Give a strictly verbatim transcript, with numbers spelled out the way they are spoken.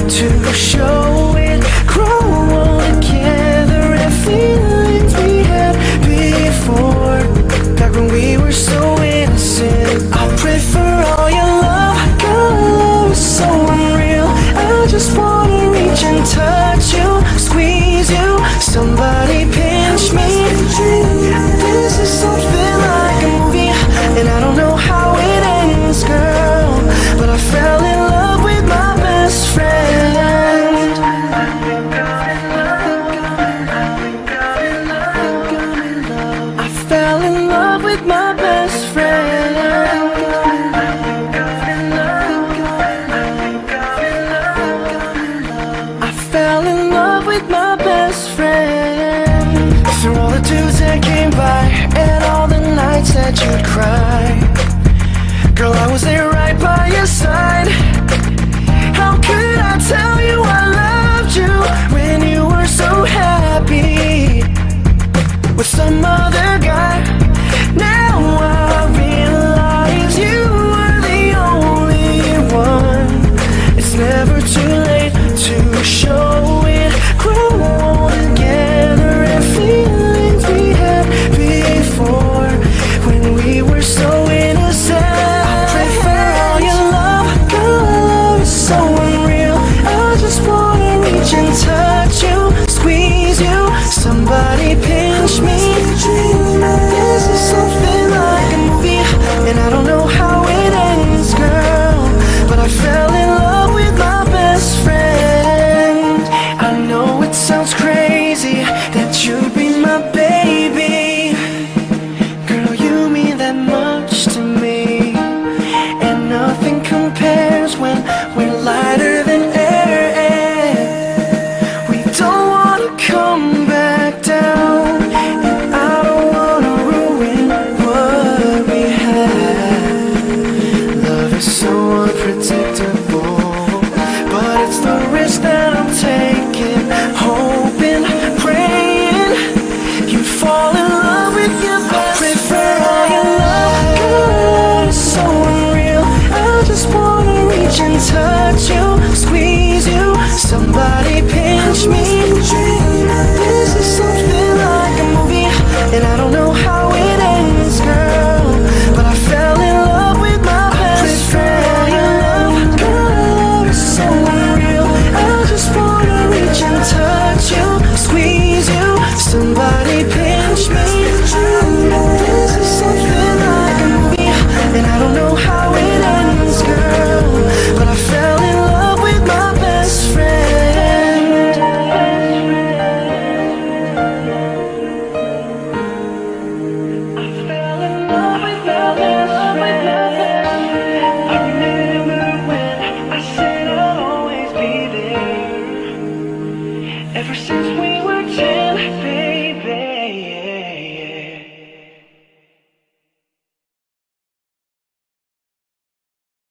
to show it. Grow all together and feelings we had before, back when we were so innocent. I pray for all your love, God, love is so unreal. I just wanna reach and touch you, squeeze you, somebody pinch me. This is something like a movie, and I don't know how it ends, girl, but I fell in love with my best friend. I fell in love with my best friend. I fell in love with my best friend. Through all the dudes that came by and all the nights that you'd cry, girl, I was there right by your side. How could I tell you I loved you when you were so happy with some other guy? Now I realize you were the only one. It's never too late to show it. Grow all together and feelings we had before, when we were so innocent. I pray for all your love, God, love is so unreal. I just wanna reach and touch you, squeeze you, somebody pinch me. This is something like a movie, and I don't know how it ends, girl, but I fell in love with my best friend. I know it sounds crazy that you'd be my baby, girl, you mean that much to me, and nothing compares when we're lighter than air, and we don't wanna come back down, and I don't wanna ruin what we had. Love is so unpredictable, but it's the risk that I'm taking, hoping, praying you'd fall in love with your best. I pray for all your love, God, it's so unreal. I just wanna reach and touch you, squeeze you, somebody pinch me. This is something like a movie, and I don't know how it ends, girl, but I fell in love with my best friend. God, it's so unreal. I just wanna reach and touch you, squeeze you, somebody pinch me. This is something like a movie, and I don't know how it ends, girl, but I fell in love with my best friend. I fell in love with my best friend. I remember when I said I'd always be there. Ever since we were ten, baby,